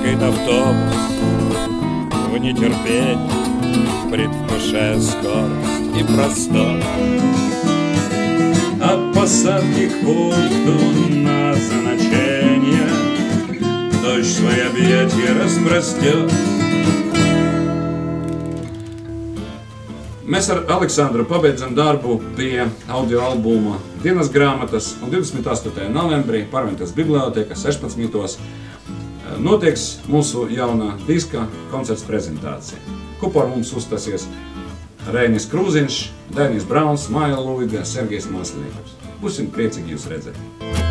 Фыркает автобус в нетерпении, предвкушая скорость и простор. От посадки к пункту назначения дождь свои объятия распростер. Mēs ar Aleksandru pabeidzam darbu pie audio albuma Dienas grāmatas, un 28. novembrī Parventas biblioteka 16. notieks mūsu jaunā diska koncerts prezentācija. Kopā ar mums uzstāsies Reinis Krūziņš, Dainis Brauns, Maija Luiga, Sergejs Maslenīkovs. Būsim priecīgi jūs redzēt!